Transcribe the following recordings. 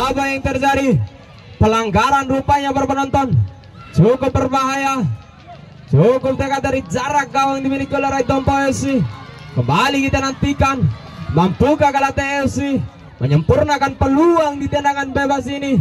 Apa yang terjadi? Pelanggaran rupanya para penonton. Cukup berbahaya. Cukup dekat dari jarak gawang dimiliki oleh Raitompo FC. Kembali kita nantikan, mampukah Galate FC menyempurnakan peluang di tendangan bebas ini?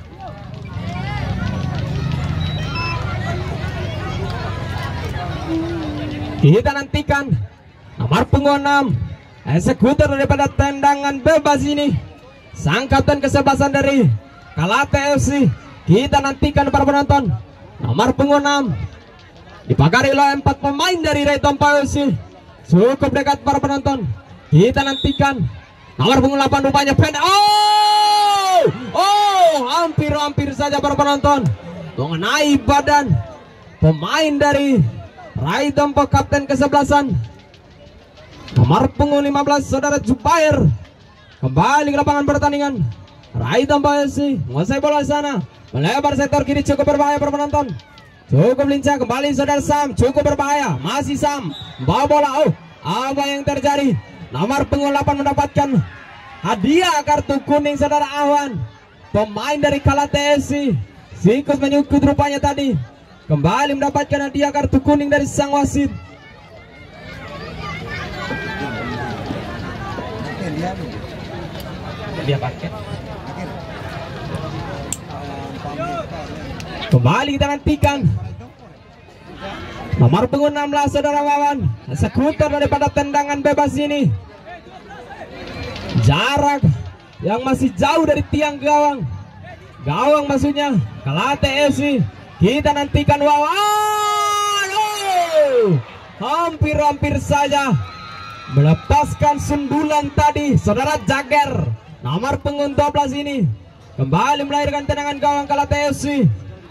Kita nantikan nomor punggung 6, eksekutor daripada tendangan bebas ini, sang kapten kesebelasan dari Galate FC. Kita nantikan para penonton, nomor punggung 6 dipagari oleh 4 pemain dari Raitompo FC. Cukup dekat para penonton. Kita nantikan nomor punggung 8 rupanya pendek. Hampir saja para penonton mengenai badan pemain dari Raitompo, kapten kesebelasan. Nomor punggung 15 saudara Jubair. Kembali ke lapangan pertandingan. Raitompo FC menguasai bola sana, melebar sektor kiri, cukup berbahaya para penonton. Cukup lincah, kembali saudara Sam, cukup berbahaya, masih Sam bawa bola. Apa yang terjadi? Nomor punggung 8 mendapatkan hadiah kartu kuning saudara Ahwan, pemain dari Galate FC. Sikut menyukut rupanya tadi, kembali mendapatkan hadiah kartu kuning dari sang wasit. Dia pakai. Kembali kita nantikan nomor punggung 16 saudara Wawan, eksekutor daripada tendangan bebas ini. Jarak yang masih jauh dari tiang gawang maksudnya Galate FC. Kita nantikan Wawan. Hampir saja melepaskan sundulan tadi saudara Jager. Nomor punggung 12 ini kembali melahirkan tendangan gawang Galate FC.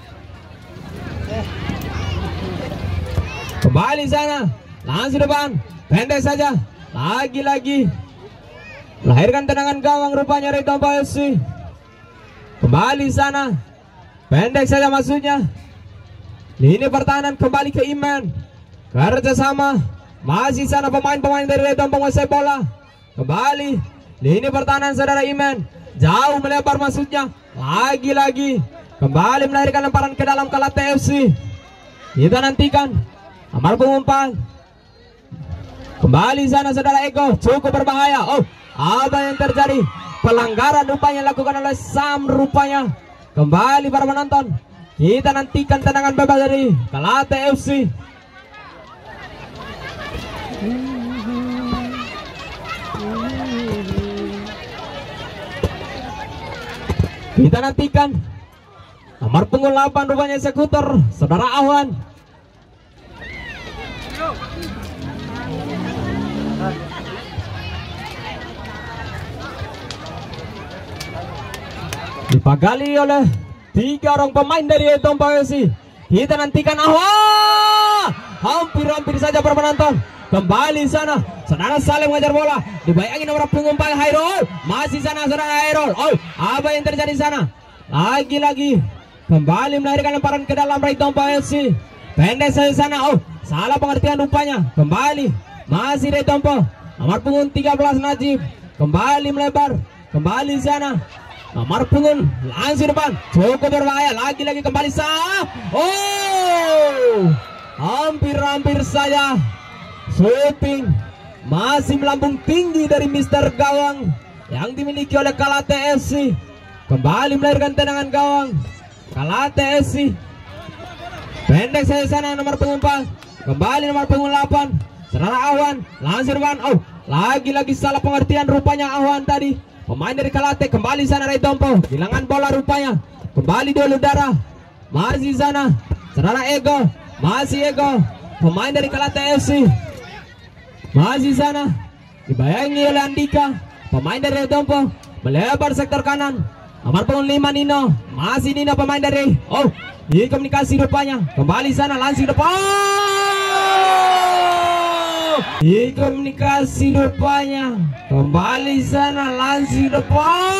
Kembali sana, langsung depan, pendek saja, lagi-lagi melahirkan tendangan gawang rupanya Raitompo FC. Kembali sana, pendek saja maksudnya. Lini pertahanan kembali ke Iman, kerjasama masih sana pemain-pemain dari Raitompo menguasai bola. Kembali lini pertahanan saudara Iman, jauh melebar maksudnya, lagi-lagi kembali melahirkan lemparan ke dalam Galate FC. Kita nantikan nomor punggung 4. Kembali sana saudara Ego, cukup berbahaya. Apa yang terjadi? Pelanggaran rupanya dilakukan oleh Sam rupanya. Kembali para penonton, kita nantikan tendangan bebas dari Galate FC. Kita nantikan nomor punggung 8 rupanya eksekutor saudara Ahwan. Dipagali oleh 3 orang pemain dari Raitompo FC. Kita nantikan Ahwan. Hampir saja para penonton. Kembali sana saudara Salim mengajar bola, dibayangi nomor punggung 4 Hairul. Masih sana saudara Hairul. Apa yang terjadi sana? Lagi-lagi kembali melahirkan lemparan ke dalam Raitompo FC. Pendek saja sana. Salah pengertian rupanya. Kembali masih Raitompo. Nomor punggung 13 Najib. Kembali melebar. Kembali sana. Nomor punggung langsung depan. Cukup berbahaya. Lagi-lagi kembali sana. Hampir saja. Shooting masih melambung tinggi dari Mister Gawang yang dimiliki oleh Galate FC. Kembali melahirkan tendangan gawang Galate FC. Pendek saja sana nomor punggung 4. Kembali nomor punggung 8 saudara Ahwan, langsung depan. Lagi-lagi salah pengertian rupanya Ahwan tadi, pemain dari Galate. Kembali sana Raitompo, kehilangan bola rupanya. Kembali dulu darah. Masih sana saudara Ego. Masih Ego, pemain dari Galate FC. Masih sana dibayangi oleh Andika, pemain dari Raitompo. Melebar sektor kanan nomor punggung 5 Nino. Masih Nino, pemain dari di komunikasi rupanya. Kembali sana langsung depan. Di komunikasi rupanya. Kembali sana langsung depan.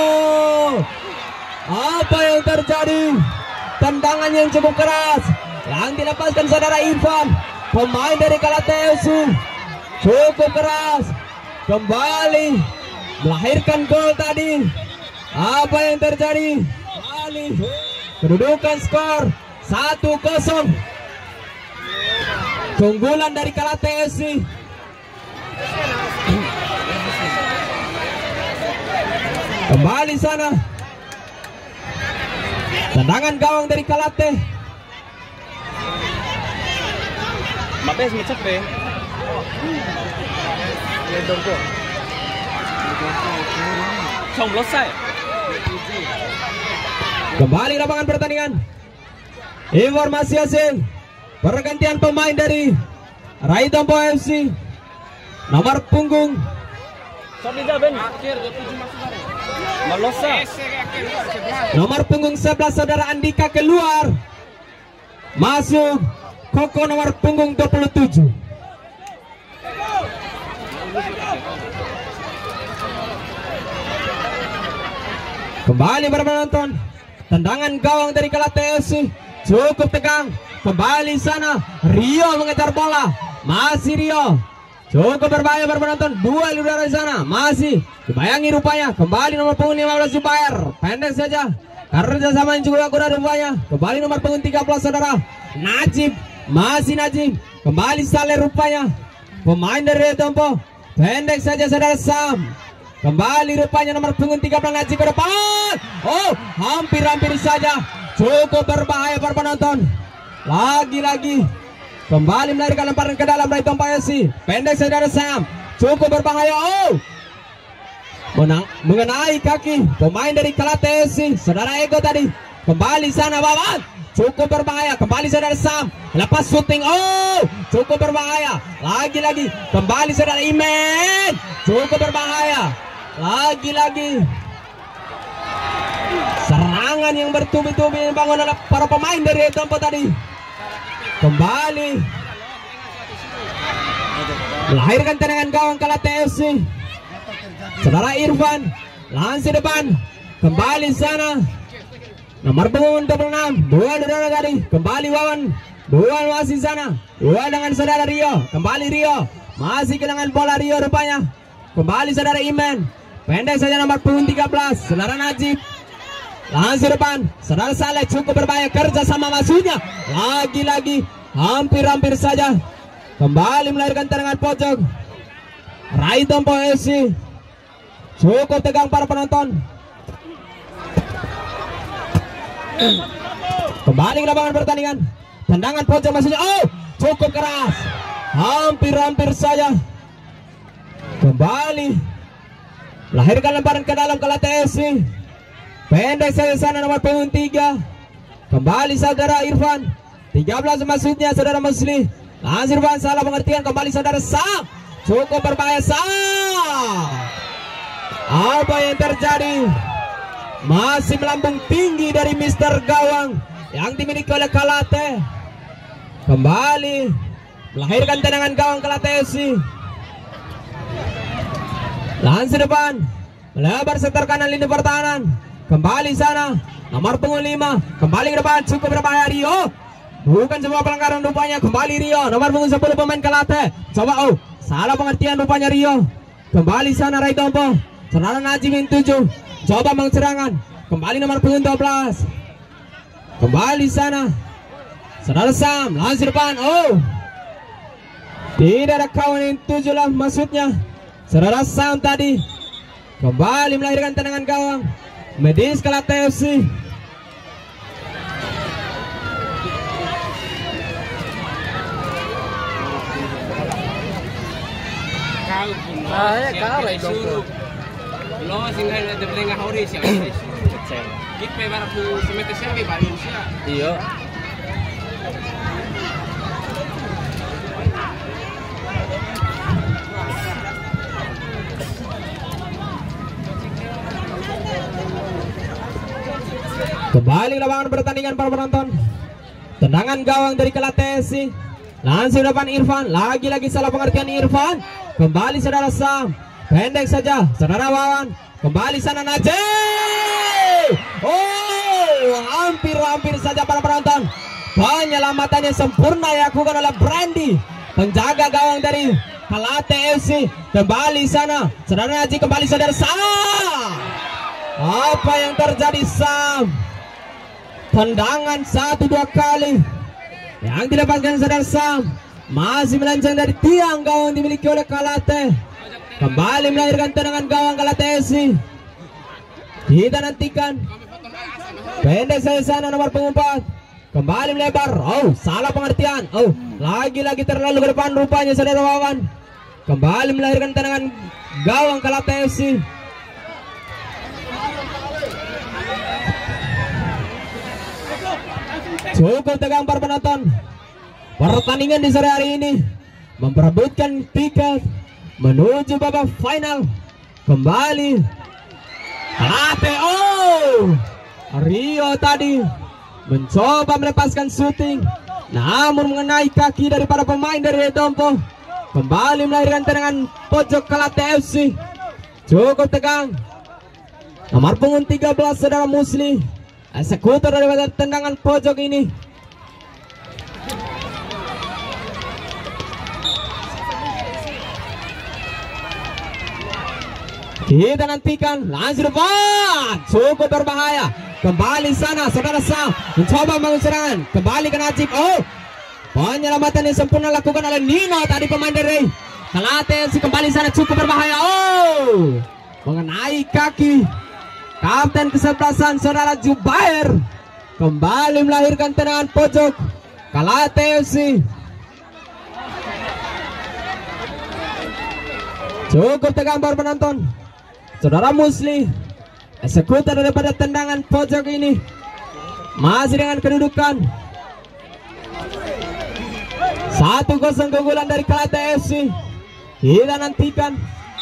Gol. Apa yang terjadi? Tendangan yang cukup keras. yang dilepaskan saudara Irfan, pemain dari Kalate FC. Cukup keras, kembali melahirkan gol tadi. Apa yang terjadi? Kembali kedudukan skor 1-0. Keunggulan dari Kalate FC. Kembali sana. Tendangan gawang dari Kalate. Mabes macet be. Kembali lapangan pertandingan. Informasi hasil pergantian pemain dari Raitompo FC. Nomor punggung nomor punggung 11 saudara Andika keluar. Masuk Koko nomor punggung 27. Kembali para penonton, tendangan gawang dari Kalate FC cukup tegang. Kembali sana Rio mengejar bola, masih Rio, cukup berbahaya para penonton. Dua udara di sana, masih dibayangi rupanya. Kembali nomor punggung 15 Zubair, pendek saja karena sama yang juga kurang rupanya. Kembali nomor punggung 13 saudara Najib, masih Najib. Kembali Saleh rupanya, pemain dari Raitompo, pendek saja saudara Sam. Kembali rupanya nomor punggung 13 Najib ke depan. Oh, hampir-hampir saja. Cukup berbahaya para penonton. Lagi-lagi kembali melarikan lemparan ke dalam Raitompo FC. Pendek saudara Sam, cukup berbahaya. Oh, mengenai kaki pemain dari Kalate FC saudara Ego tadi. Kembali sana Wawan, cukup berbahaya. Kembali saudara Sam, lepas syuting. Oh, cukup berbahaya. Lagi-lagi kembali saudara Imen, cukup berbahaya. Lagi-lagi serangan yang bertubi-tubi dibangun oleh para pemain dari Raitompo tadi. Kembali melahirkan tendangan gawang Kalate FC. Saudara Irfan langsung depan. Kembali sana nomor punggung 26, dua saudara tadi. Kembali Wawan, dua masih sana. Dua dengan saudara Rio. Kembali Rio, masih kehilangan bola Rio rupanya. Kembali saudara Imen, pendek saja nomor punggung 13 saudara Najib. Langsung depan saudara Saleh, cukup berbahaya kerja sama maksudnya. Lagi-lagi hampir-hampir saja. Kembali melahirkan tendangan pojok Raitompo FC. Cukup tegang para penonton. Kembali ke lapangan pertandingan. Tendangan pojok maksudnya. Oh, cukup keras. Hampir-hampir saja. Kembali melahirkan lemparan ke dalam Kalate FC. Pendek saja sana nomor punggung 3. Kembali saudara Irfan, 13 maksudnya saudara Musli. Langsung Irfan, salah pengertian. Kembali saudara Sam, cukup berbahaya Sam. Apa yang terjadi? Masih melambung tinggi dari Mister Gawang yang dimiliki oleh Kalate. Kembali melahirkan tendangan gawang Kalate FC. Langsung depan, melebar setor kanan lini pertahanan. Kembali sana nomor punggung 5. Kembali ke depan, cukup berbahaya Rio. Bukan sebuah pelanggaran rupanya. Kembali Rio, nomor punggung 10 pemain Kalate. Coba salah pengertian rupanya Rio. Kembali sana Raitompo, saudara Najib 7. Coba mengserangan. Kembali nomor punggung 12. Kembali sana saudara Sam, langsung depan. Oh, tidak ada kawan yang 7 lah maksudnya saudara Sam tadi. Kembali melahirkan tendangan gawang Medis Kalate FC. Iya. Kembali lapangan pertandingan para penonton. Tendangan gawang dari Kalate FC. Langsung depan Irfan. Lagi-lagi salah pengertian Irfan. Kembali saudara Sam, pendek saja saudara Wawan. Kembali sana Najib. Oh, hampir-hampir saja para penonton. Penyelamatannya sempurna dilakukan oleh Brandy, penjaga gawang dari Kalate FC. Kembali sana, saudara Haji, kembali saudara Sam. Apa yang terjadi Sam? Tendangan 1-2 kali yang dilepaskan saudara Sam, masih melenceng dari tiang gawang dimiliki oleh Kalate. Kembali melahirkan tendangan gawang Kalate FC. Kita nantikan. Pendek saja sana nomor pengumpat. Kembali melebar. Oh, salah pengertian. Oh, lagi-lagi terlalu ke depan rupanya saudara Wawan. Kembali melahirkan tendangan gawang Kalate FC. Cukup tegang para penonton. Pertandingan di sore hari ini memperebutkan tiket menuju babak final. Kembali Kalate. Oh, Rio tadi mencoba melepaskan syuting, namun mengenai kaki daripada pemain dari Redompo. Kembali melahirkan tendangan pojok Kalate FC. Cukup tegang. Nomor punggung 13 saudara Musli, eksekutor daripada tendangan pojok ini. Kita nantikan langsung depan. Cukup berbahaya. Kembali sana saudara Sam mencoba membangun serangan. Kembali ke Najib. Oh, penyelamatan yang sempurna lakukan oleh Nino tadi, pemain dari Kalate FC. Kembali sana, cukup berbahaya. Oh, mengenai kaki kapten kesebelasan saudara Jubair. Kembali melahirkan tendangan pojok Kalate FC. Cukup tegang para penonton. Saudara Musli, eksekutor daripada tendangan pojok ini, masih dengan kedudukan 1-0 keunggulan dari Kalate FC. Kita nantikan.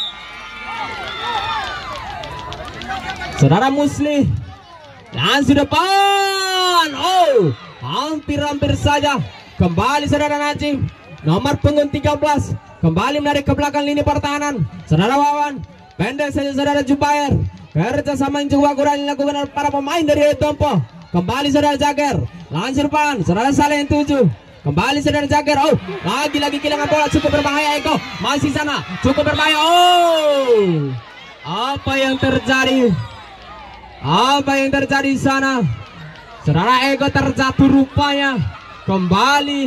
Saudara Musli langsung depan. Oh, hampir saja. Kembali saudara Najim, nomor punggung 13, kembali menarik ke belakang lini pertahanan. Saudara Wawan, pendek saja saudara Jubair. Kerjasama yang cukup kurang dilakukan oleh para pemain dari Redompo. Kembali saudara Jager, langsung depan saudara Saleh yang 7. Kembali saudara Jager. Oh, lagi-lagi kehilangan bola. Cukup berbahaya Eko, masih sana, cukup berbahaya. Oh, apa yang terjadi? Apa yang terjadi di sana? Saudara Eko terjatuh rupanya. Kembali,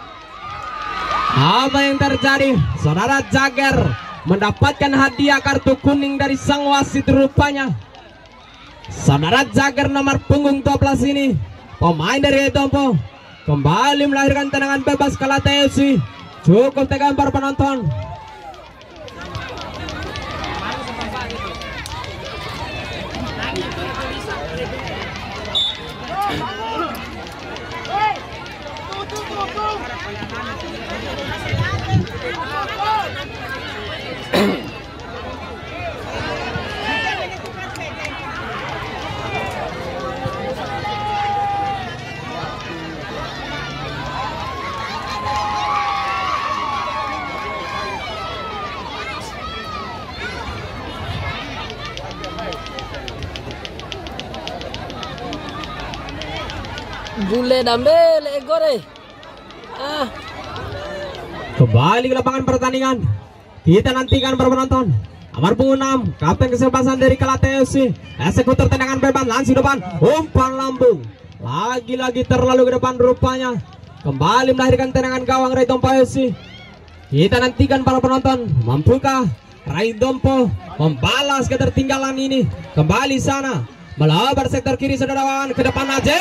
apa yang terjadi? Saudara Jager mendapatkan hadiah kartu kuning dari sang wasit rupanya. Saudara Jager nomor punggung 12 ini, pemain dari Redompo, kembali melahirkan tendangan bebas Kalate FC. Cukup tegang para penonton. Bule dambel egore. Kembali ke lapangan pertandingan. Kita nantikan para penonton. Nomor punggung 6, kapten kesebelasan dari Kalate FC, eksekutor tendangan bebas langsung depan, umpan lambung. Lagi-lagi terlalu ke depan rupanya. Kembali melahirkan tendangan gawang Redompo FC. Kita nantikan para penonton, mampukah Redompo membalas ketertinggalan ini? Kembali sana, melebar sektor kiri saudara Wawan, ke depan aja.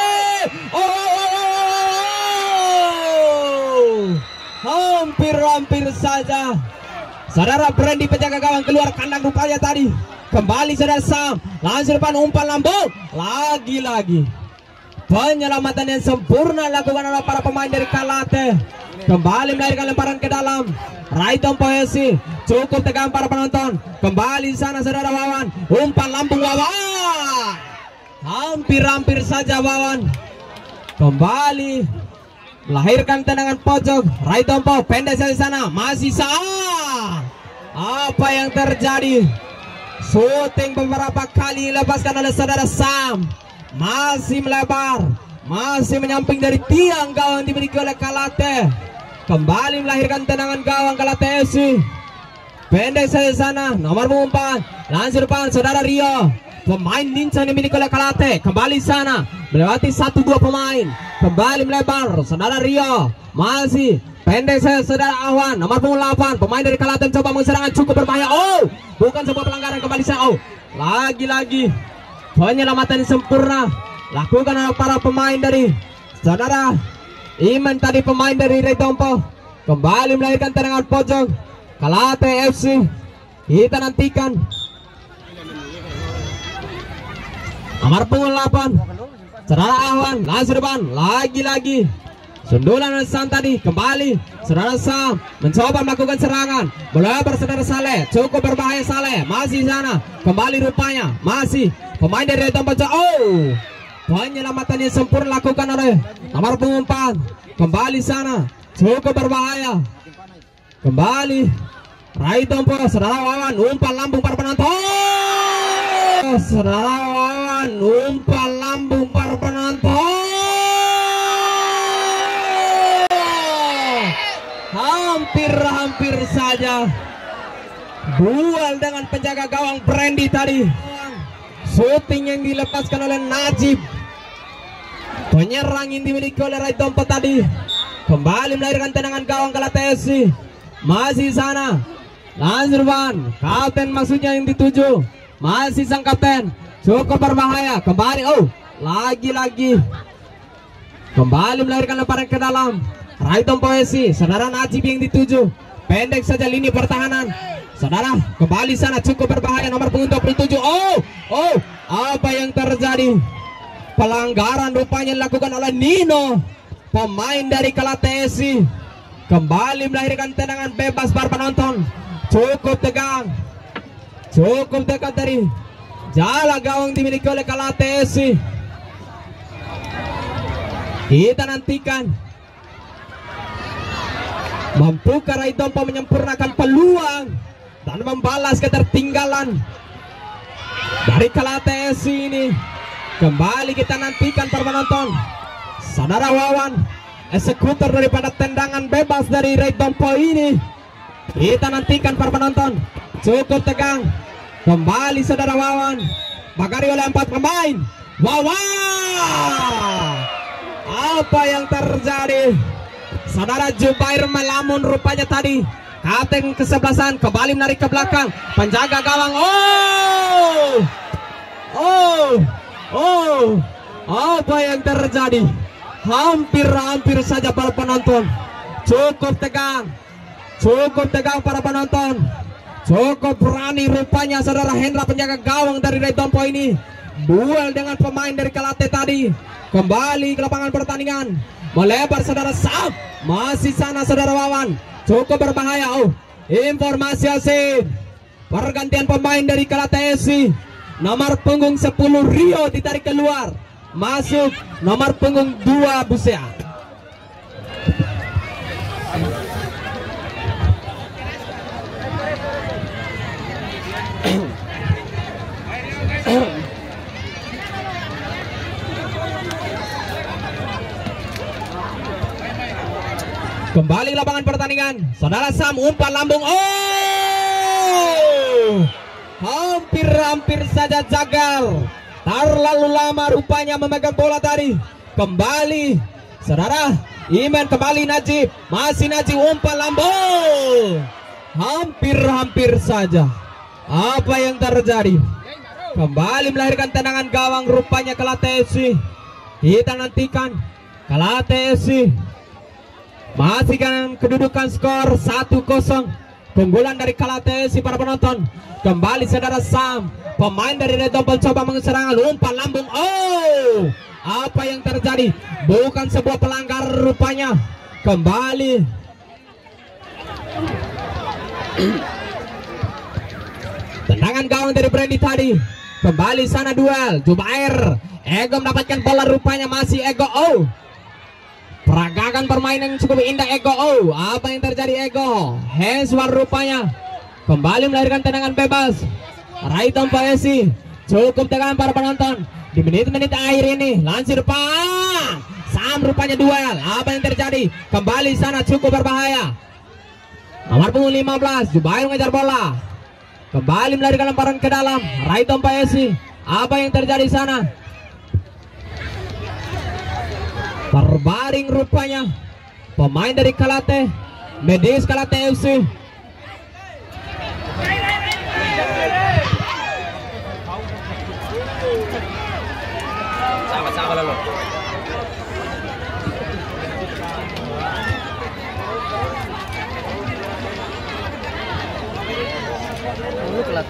Hampir saja saudara Brandy penjaga gawang keluar kandang rupanya tadi. Kembali saudara Sam, langsung depan umpan lambung. Lagi-lagi penyelamatan yang sempurna dilakukan oleh para pemain dari Kalate. Kembali melahirkan lemparan ke dalam Redompo FC. Cukup tegang para penonton. Kembali sana saudara Wawan, umpan lambung Wawan. Hampir saja Wawan. Kembali melahirkan tendangan pojok Redompo, pendek dari sana, masih sah. Apa yang terjadi? Shooting beberapa kali dilepaskan oleh saudara Sam, masih melebar, masih menyamping dari tiang gawang dimiliki oleh Kalate. Kembali melahirkan tendangan gawang Kalate FC. Pendek saja sana, nomor 4 langsung depan saudara Rio. Pemain lincah dimiliki oleh Kalate. Kembali sana, melewati 1-2 pemain. Kembali melebar saudara Rio. Masih pendek saja saudara Ahwan, nomor 8 pemain dari Kalate coba mengeserangan cukup berbahaya. Oh, bukan sebuah pelanggaran, kembali sana. Oh, lagi-lagi penyelamatan sempurna lakukan oleh para pemain dari saudara Iman tadi, pemain dari Redompo. Kembali melahirkan tendangan pojok Kalate FC. Kita nantikan nomor 8 saudara Ahwan langsung depan. Lagi-lagi sundulan Sam tadi. Kembali saudara Sam mencoba melakukan serangan, melebar saudara Saleh, cukup berbahaya Saleh. Masih sana, kembali rupanya masih pemain dari Redompo. Oh, penyelamatannya sempurna lakukan oleh nomor 4. Kembali sana, cukup berbahaya. Kembali Redompo, saudara Wawan, umpan lambung para penonton. Saudara Wawan, umpan lambung para penonton. Hampir saja duel dengan penjaga gawang Brandy tadi. Shooting yang dilepaskan oleh Najib. Penyerang yang dimiliki oleh Redompo tadi. Kembali melahirkan tendangan gawang Kalate FC. Masih sana, Lanzurban, kapten maksudnya yang dituju. Masih sang kapten, cukup berbahaya. Kembali, oh, lagi-lagi kembali melahirkan lemparan ke dalam. Redompo FC, saudara Najib yang dituju. Pendek saja lini pertahanan. Saudara, kembali sana, cukup berbahaya nomor 27. Oh, apa yang terjadi? Pelanggaran rupanya dilakukan oleh Nino, pemain dari Kalate FC. Kembali melahirkan tendangan bebas para penonton. Cukup tegang, cukup dekat dari jala gawang dimiliki oleh Kalate FC. Kita nantikan mampukah Redompo menyempurnakan peluang dan membalas ketertinggalan dari Kalate FC ini. Kembali kita nantikan para penonton. Saudara Wawan, eksekutor daripada tendangan bebas dari Redompo ini. Kita nantikan para penonton. Cukup tegang. Kembali saudara Wawan, bagari oleh 4 pemain. Wawan, apa yang terjadi? Saudara Jubair melamun rupanya tadi. Kapten kesebelasan kembali menarik ke belakang. Penjaga gawang. Apa yang terjadi? Hampir saja para penonton. Cukup tegang para penonton. Cukup berani rupanya saudara Hendra, penjaga gawang dari Redompo ini. Duel dengan pemain dari Kalate tadi. Kembali ke lapangan pertandingan. Melebar saudara Sam. Masih sana saudara Wawan. Cukup berbahaya. Oh, informasi asing. Pergantian pemain dari Kalate FC. Nomor punggung 10 Rio ditarik keluar. Masuk nomor punggung 2 Busea. Kembali lapangan pertandingan. Saudara Sam, umpan lambung. Hampir saja jagal. Terlalu lama rupanya memegang bola tadi. Kembali saudara Iman, kembali Najib. Masih Najib, umpan lambung. Hampir saja. Apa yang terjadi? Kembali melahirkan tendangan gawang rupanya Kalate FC. Kita nantikan Kalate FC masih kan kedudukan skor 1-0. Keunggulan dari Kalate FC para penonton. Kembali saudara Sam, pemain dari Redompo coba mengeserangan, umpan lambung. Apa yang terjadi? Bukan sebuah pelanggaran rupanya. Kembali tendangan gawang dari Brandy tadi. Kembali sana duel. Jubair, Ego mendapatkan bola rupanya, masih Ego. Peragakan permainan yang cukup indah Ego. Apa yang terjadi Ego? Henswar rupanya. Kembali melahirkan tendangan bebas. Redompo FC cukup dengan para penonton di menit-menit akhir ini. Lansir depan, Sam rupanya duel. Apa yang terjadi? Kembali sana cukup berbahaya. Nomor punggung 15 Jubair mengejar bola, kembali melarikan lemparan ke dalam. Raiton PSI, apa yang terjadi sana? Terbaring rupanya pemain dari Kalate, Medis Kalate FC. Sama-sama lalu. Lu kelat.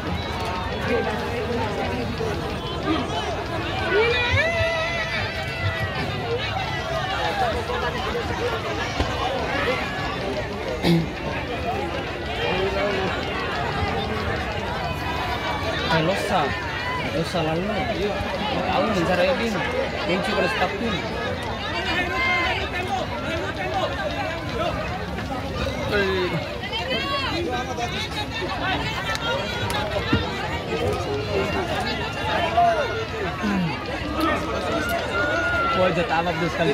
Losa lalu. Tahu bicara ini. Yang coba stop pun. Wah, jatuh alat dulu sekali.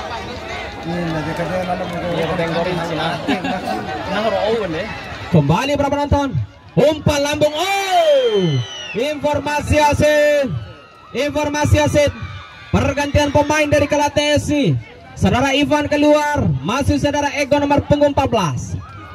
Iya, tenggorin sih nah. Nah, Owen deh. Kembali para penonton, umpan lambung. Oh, informasi asid. Pergantian pemain dari Kalate FC. Saudara Ivan keluar, masuk saudara Ego nomor punggung 14.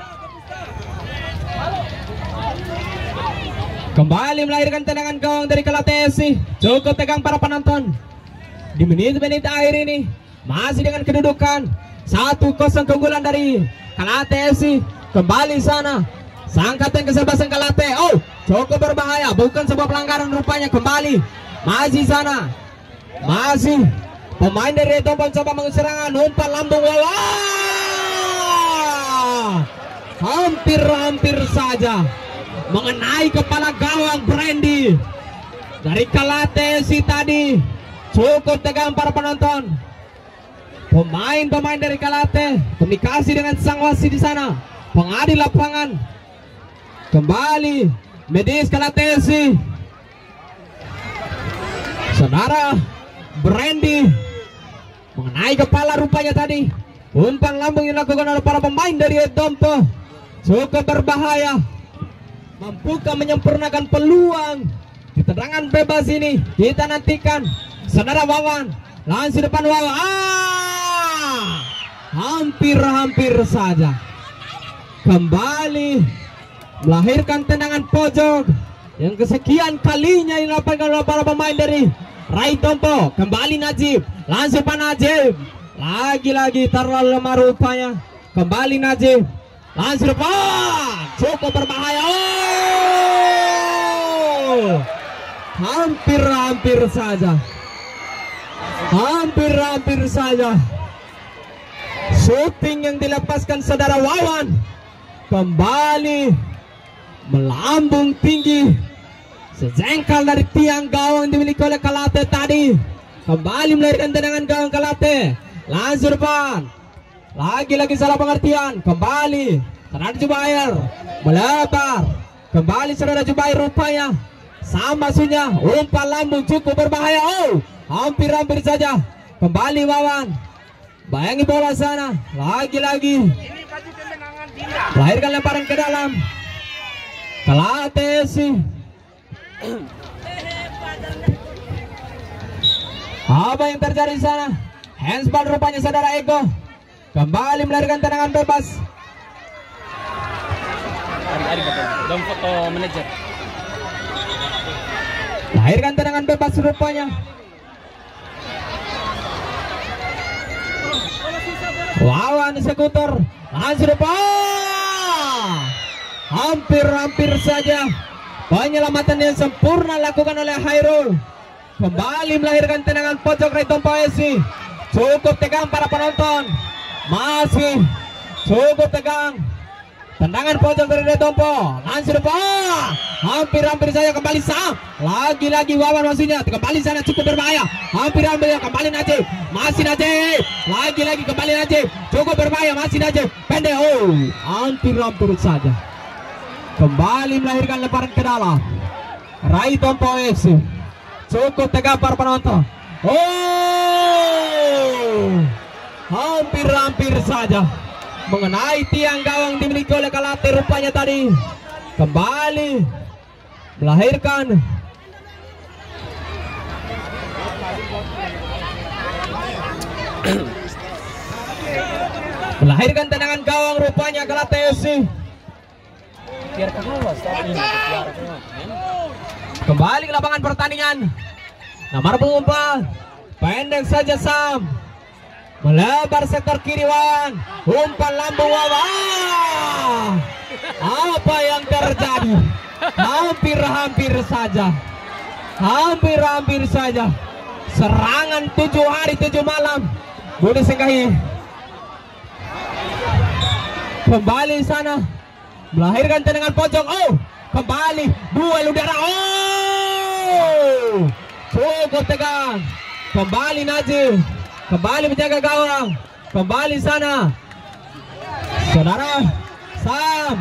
Kembali melahirkan tendangan gawang dari Kalate FC. Cukup tegang para penonton. Di menit-menit akhir ini masih dengan kedudukan 1-0 keunggulan dari Kalate FC. Kembali sana sang kapten kesebelasan Kalate. Oh, cukup berbahaya, bukan sebuah pelanggaran rupanya. Kembali masih sana, masih pemain dari Reto mencoba mengusir serangan. Umpan lambung, hampir saja mengenai kepala gawang Brandy dari Kalate FC tadi. Cukup tegang para penonton. Pemain-pemain dari Kalate komunikasi dengan sang wasit di sana, pengadil lapangan. Kembali Medis Kalate FC. Saudara Brandy mengenai kepala rupanya tadi. Umpan lambung yang dilakukan oleh para pemain dari Edompo cukup berbahaya, mampukah menyempurnakan peluang di tendangan bebas ini? Kita nantikan. Saudara Wawan, langsung depan Wawan. Hampir saja kembali melahirkan tendangan pojok yang kesekian kalinya dilakukan oleh para pemain dari Raitompo. Kembali Najib, langsung depan Najib. Lagi-lagi terlalu lemah rupanya. Kembali Najib, langsung depan. Cukup berbahaya. Oh, hampir saja. Hampir saja shooting yang dilepaskan saudara Wawan kembali melambung tinggi, sejengkal dari tiang gawang dimiliki oleh Kalate tadi. Kembali melahirkan tendangan gawang Kalate. Langsung depan, lagi-lagi salah pengertian. Kembali saudara Jubair melebar. Kembali saudara Jubair rupanya sama sunya. Umpan lambung cukup berbahaya. Oh, hampir saja. Kembali Wawan, bayangi bola sana. Lagi-lagi lahirkan lemparan ke dalam. Kalate FC. Apa yang terjadi di sana? Handsball rupanya saudara Ego. Kembali melahirkan tendangan bebas. Hari betul. Dom foto manajer. Lahirkan tendangan bebas rupanya. Wawan eksekutor, langsung depan. Hampir saja penyelamatan yang sempurna lakukan oleh Hairul. Kembali melahirkan tendangan pojok Raitompo FC. Cukup tegang para penonton, masih cukup tegang. Tendangan pojok dari Raitompo, langsung depan. Hampir saja kembali Sam. Lagi-lagi Wawan maksudnya. Kembali sana cukup berbahaya. Hampir kembali Najib. Masih Najib. Lagi-lagi kembali Najib. Cukup berbahaya masih Najib. Pendek. Oh, hampir saja. Kembali melahirkan lemparan ke dalam. Raitompo FC. cukup tegap para penonton. Oh, hampir-hampir saja mengenai tiang gawang dimiliki oleh Kalate rupanya tadi. Kembali melahirkan tendangan gawang rupanya Kalate FC. Biar ke bawah, stop ini. Biar ke bawah. Kembali ke lapangan pertandingan. Nomor pengumpan pendek saja Sam. Melebar sektor kiri Wawan. Umpan lambung Wawan. Apa yang terjadi? Hampir-hampir saja. Hampir-hampir saja. Serangan 7 hari 7 malam. Boleh singgahi. Kembali sana. Melahirkan tendangan pojok. Oh, kembali duel udara. Oh, cukup tegang. Kembali Najib. Kembali menjaga gawang. Kembali sana. Saudara Sam.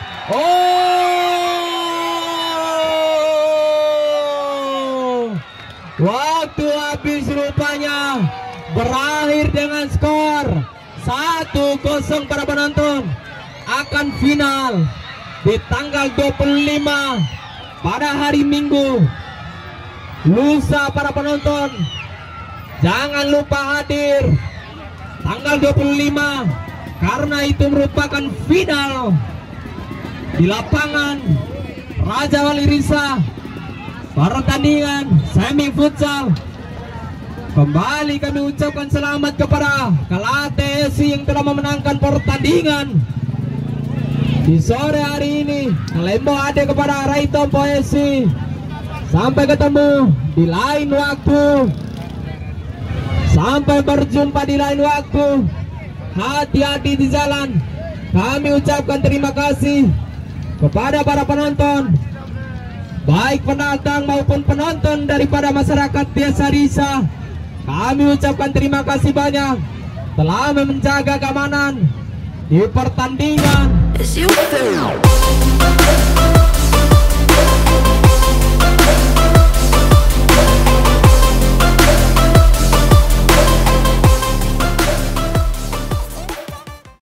Oh, waktu habis rupanya. Berakhir dengan skor 1-0 para penonton. Akan final di tanggal 25 pada hari Minggu. Lusa para penonton, jangan lupa hadir tanggal 25 karena itu merupakan final di lapangan Raja Wali Risa. Pertandingan semi futsal. Kembali kami ucapkan selamat kepada Kalate FC yang telah memenangkan pertandingan di sore hari ini. Lembo ada kepada Raitompo FC. Sampai ketemu di lain waktu. Sampai berjumpa di lain waktu. Hati-hati di jalan. Kami ucapkan terima kasih kepada para penonton, baik pendatang maupun penonton daripada masyarakat Desa Risa. Kami ucapkan terima kasih banyak telah menjaga keamanan di pertandingan.